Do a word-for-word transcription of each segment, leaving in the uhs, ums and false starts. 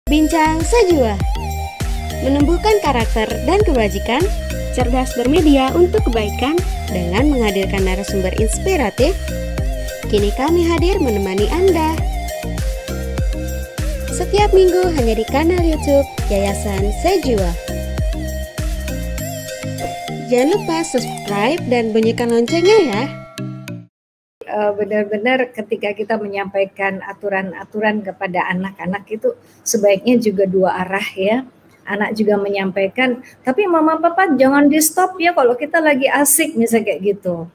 Bincang Sajua, menumbuhkan karakter dan kebajikan, cerdas bermedia untuk kebaikan dengan menghadirkan narasumber inspiratif. Kini kami hadir menemani Anda. Setiap minggu hanya di kanal YouTube Yayasan Sajua. Jangan lupa subscribe dan bunyikan loncengnya ya. Benar-benar ketika kita menyampaikan aturan-aturan kepada anak-anak itu sebaiknya juga dua arah ya. Anak juga menyampaikan, tapi mama papa jangan di stop ya kalau kita lagi asik misalnya kayak gitu.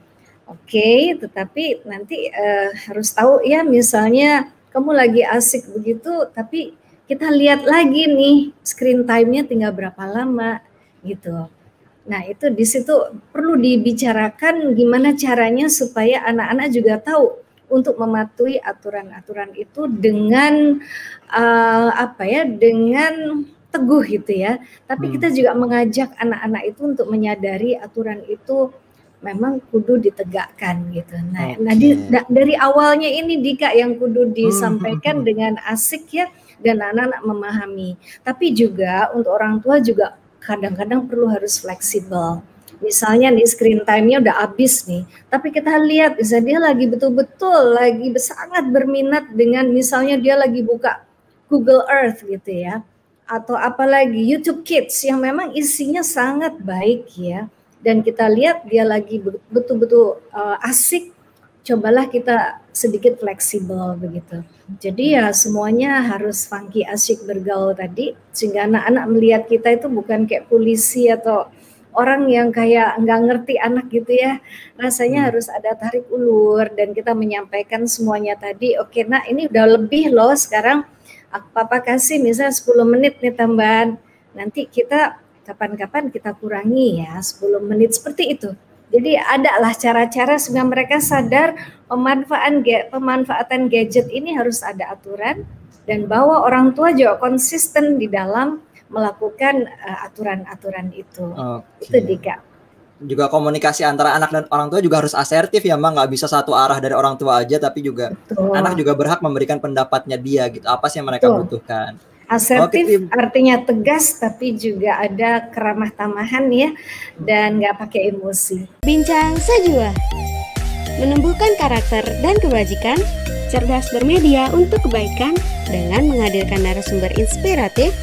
Oke, tetapi nanti uh, harus tahu ya, misalnya kamu lagi asik begitu, tapi kita lihat lagi nih screen time-nya tinggal berapa lama gitu. Nah, itu di situ perlu dibicarakan gimana caranya supaya anak-anak juga tahu untuk mematuhi aturan-aturan itu dengan uh, apa ya, dengan teguh gitu ya. Tapi hmm. kita juga mengajak anak-anak itu untuk menyadari aturan itu memang kudu ditegakkan gitu. Nah, okay. nah di, da, dari awalnya ini Dika yang kudu disampaikan hmm. dengan asik ya, dan anak-anak memahami. Tapi juga untuk orang tua juga kadang-kadang perlu harus fleksibel. Misalnya nih screen time-nya udah habis nih, tapi kita lihat bisa dia lagi betul-betul lagi sangat berminat dengan misalnya dia lagi buka Google Earth gitu ya, atau apalagi YouTube Kids yang memang isinya sangat baik ya, dan kita lihat dia lagi betul-betul uh, asik, cobalah kita sedikit fleksibel begitu. Jadi ya semuanya harus funky, asyik, bergaul tadi, sehingga anak-anak melihat kita itu bukan kayak polisi atau orang yang kayak nggak ngerti anak gitu ya. Rasanya hmm. harus ada tarik ulur dan kita menyampaikan semuanya tadi. Oke, nah ini udah lebih loh sekarang, papa kasih misalnya sepuluh menit nih tambahan. Nanti kita kapan-kapan kita kurangi ya sepuluh menit, seperti itu. Jadi adalah cara-cara sehingga mereka sadar pemanfaatan pemanfaatan gadget ini harus ada aturan, dan bahwa orang tua juga konsisten di dalam melakukan uh, aturan-aturan itu. Okay. Itu Dika. Juga komunikasi antara anak dan orang tua juga harus asertif ya, Mbak. Nggak bisa satu arah dari orang tua aja, tapi juga Betul. anak juga berhak memberikan pendapatnya dia gitu. Apa sih yang mereka Betul. butuhkan? Asertif okay. artinya tegas, tapi juga ada keramah tamahan ya, dan nggak pakai emosi. Bincang Sajua, menumbuhkan karakter dan kebajikan, cerdas bermedia untuk kebaikan dengan menghadirkan narasumber inspiratif.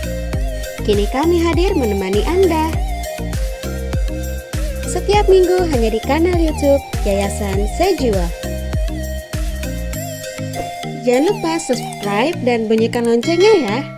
Kini kami hadir menemani Anda. Setiap minggu hanya di kanal YouTube Yayasan Sajua. Jangan lupa subscribe dan bunyikan loncengnya ya.